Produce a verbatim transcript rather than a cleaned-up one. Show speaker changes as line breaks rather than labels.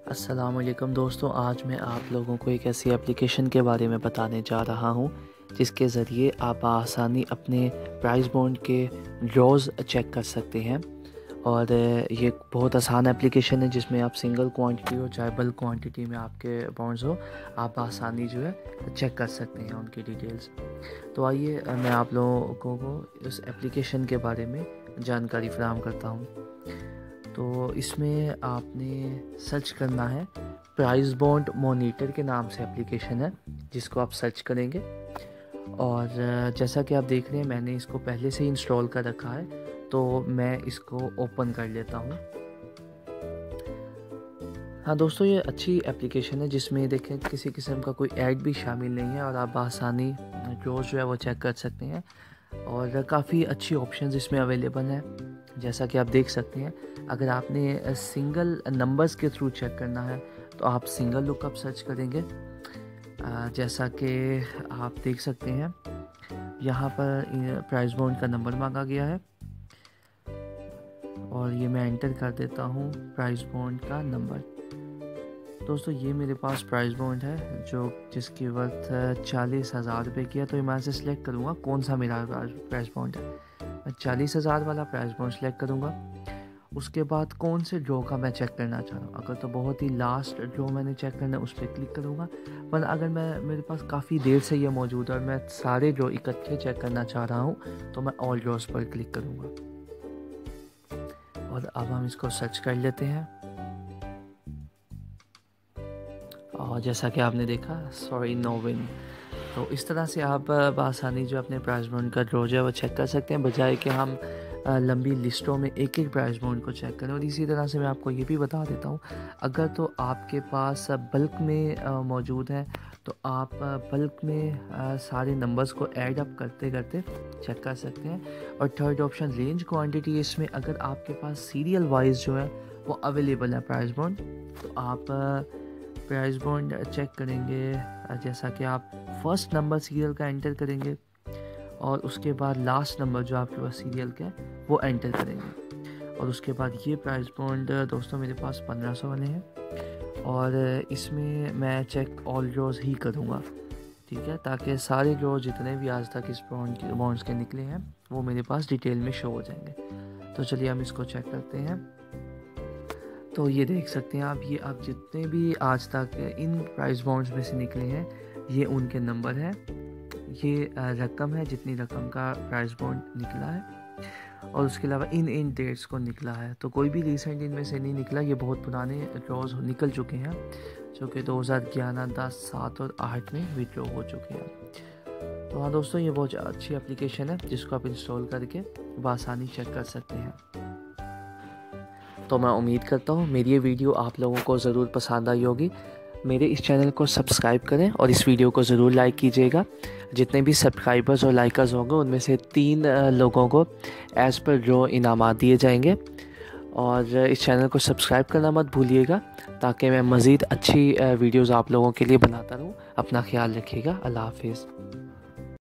अस्सलामुअलैकुम दोस्तों, आज मैं आप लोगों को एक ऐसी एप्लीकेशन के बारे में बताने जा रहा हूं जिसके ज़रिए आप आसानी अपने प्राइस बॉन्ड के ड्रॉज चेक कर सकते हैं। और ये बहुत आसान एप्लीकेशन है जिसमें आप सिंगल क्वांटिटी हो चाहे बल्क क्वांटिटी में आपके बॉन्ड्स हो, आप आसानी जो है चेक कर सकते हैं उनकी डिटेल्स। तो आइए मैं आप लोगों को इस एप्लीकेशन के बारे में जानकारी फराहम करता हूँ। तो इसमें आपने सर्च करना है, प्राइस बॉन्ड मॉनिटर के नाम से एप्लीकेशन है जिसको आप सर्च करेंगे। और जैसा कि आप देख रहे हैं मैंने इसको पहले से ही इंस्टॉल कर रखा है, तो मैं इसको ओपन कर लेता हूँ। हाँ दोस्तों, ये अच्छी एप्लीकेशन है जिसमें देखें किसी किस्म का कोई ऐड भी शामिल नहीं है और आप आसानी रोज़ जो है वो चेक कर सकते हैं। और काफ़ी अच्छी ऑप्शंस इसमें अवेलेबल हैं, जैसा कि आप देख सकते हैं। अगर आपने सिंगल नंबर्स के थ्रू चेक करना है तो आप सिंगल लुकअप सर्च करेंगे। जैसा कि आप देख सकते हैं यहाँ पर प्राइस बॉन्ड का नंबर मांगा गया है और ये मैं एंटर कर देता हूँ प्राइस बॉन्ड का नंबर। दोस्तों ये मेरे पास प्राइस बॉन्ड है जो जिसकी वर्थ चालीस हज़ार रुपये की है, तो मैं से सिलेक्ट करूँगा कौन सा मेरा प्राइस बॉन्ड है। मैं चालीस हज़ार वाला प्राइस बॉन्ड सेलेक्ट करूँगा। उसके बाद कौन से ड्रॉ का मैं चेक करना चाह रहा हूँ, अगर तो बहुत ही लास्ट ड्रॉ मैंने चेक करना है उस पर क्लिक करूँगा। पर अगर मैं मेरे पास काफ़ी देर से ये मौजूद है और मैं सारे ड्रॉ इकट्ठे चेक करना चाह रहा हूँ तो मैं ऑल ड्रॉज पर क्लिक करूँगा। और अब हम इसको सर्च कर लेते हैं। और जैसा कि आपने देखा सॉरी नो विन। तो इस तरह से आप आसानी जो अपने प्राइस बॉन्ड का ड्रॉ है वो चेक कर सकते हैं, बजाय कि हम लंबी लिस्टों में एक एक प्राइस बॉन्ड को चेक करें। और इसी तरह से मैं आपको ये भी बता देता हूँ, अगर तो आपके पास बल्क में मौजूद है तो आप बल्क में सारे नंबर्स को ऐड अप करते करते चेक कर सकते हैं। और थर्ड ऑप्शन रेंज क्वांटिटी, इसमें अगर आपके पास सीरियल वाइज जो है वो अवेलेबल है प्राइस बॉन्ड, तो आप प्राइस बॉन्ड चेक करेंगे। जैसा कि आप फर्स्ट नंबर सीरियल का एंटर करेंगे और उसके बाद लास्ट नंबर जो आपके पास सीरियल का है वो एंटर करेंगे। और उसके बाद ये प्राइस बॉन्ड दोस्तों मेरे पास पंद्रह सौ वाले हैं और इसमें मैं चेक ऑल ड्रॉज ही करूँगा, ठीक है, ताकि सारे ड्रॉ जितने भी आज तक इस बॉन्ड के बॉन्ड्स के निकले हैं वो मेरे पास डिटेल में शो हो जाएंगे। तो चलिए हम इसको चेक करते हैं। तो ये देख सकते हैं आप, ये आप जितने भी आज तक इन प्राइस बॉन्ड्स में से निकले हैं ये उनके नंबर हैं, ये रकम है जितनी रकम का प्राइस बॉन्ड निकला है। और उसके अलावा इन इन डेट्स को निकला है, तो कोई भी रिसेंट इनमें से नहीं निकला, ये बहुत पुराने ड्रॉज निकल चुके हैं जो कि दो हज़ार ग्यारह, दस, सात और आठ में विड्रॉ हो चुके हैं। तो हाँ दोस्तों, ये बहुत अच्छी एप्लीकेशन है जिसको आप इंस्टॉल करके बआसानी चेक कर सकते हैं। तो मैं उम्मीद करता हूँ मेरी ये वीडियो आप लोगों को ज़रूर पसंद आई होगी। मेरे इस चैनल को सब्सक्राइब करें और इस वीडियो को ज़रूर लाइक कीजिएगा। जितने भी सब्सक्राइबर्स और लाइकर्स होंगे उनमें से तीन लोगों को एज़ पर ड्रॉ इनामात दिए जाएंगे। और इस चैनल को सब्सक्राइब करना मत भूलिएगा ताकि मैं मज़ीद अच्छी वीडियोज़ आप लोगों के लिए बनाता रहूँ। अपना ख्याल रखिएगा। अल्लाह हाफिज़।